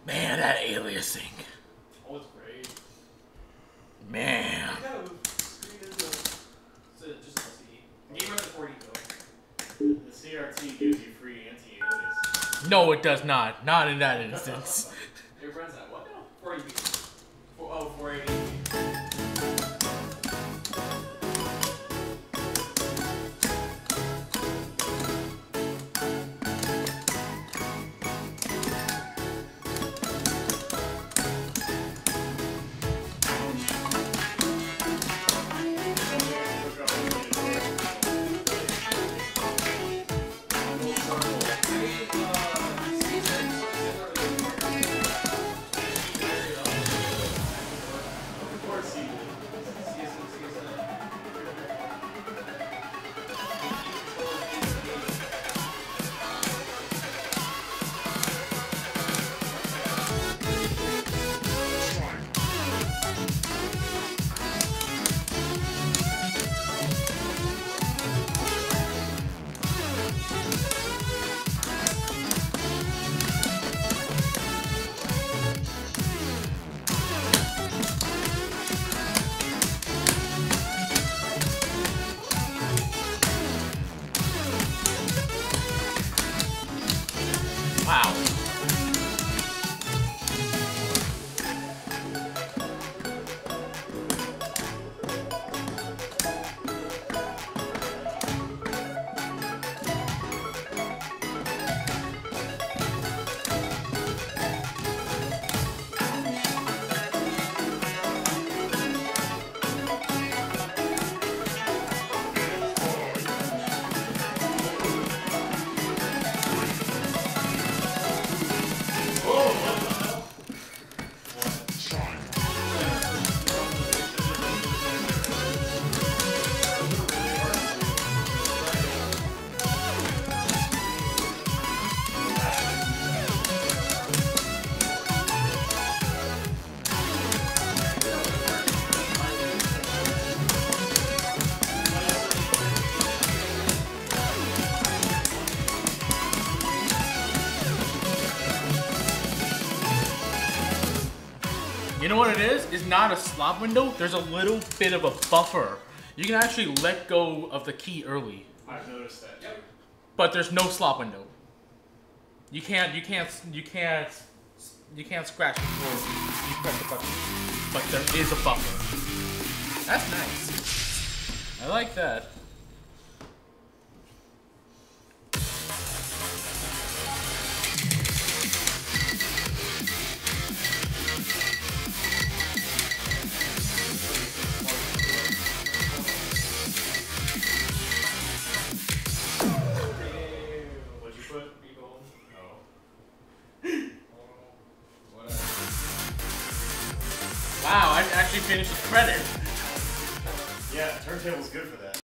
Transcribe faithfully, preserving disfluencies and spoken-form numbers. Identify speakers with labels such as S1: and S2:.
S1: Man, that aliasing.
S2: Oh, it's great.
S1: Man.
S2: You gotta screen into so just L C D. Game run at forty though.
S3: The C R T gives you free anti-alias.
S1: No, it does not. Not in that instance.
S2: It runs at what now? forty B. Oh, four eighty.
S1: Wow. You know what it is? It's not a slot window. There's a little bit of a buffer. You can actually let go of the key early.
S3: I've noticed that. Yep.
S1: But there's no slot window. You can't, you can't, you can't, you can't scratch before you press the button. But there is a buffer. That's nice. I like that. Wow, I actually finished the credit.
S3: Yeah, turntable's good for that.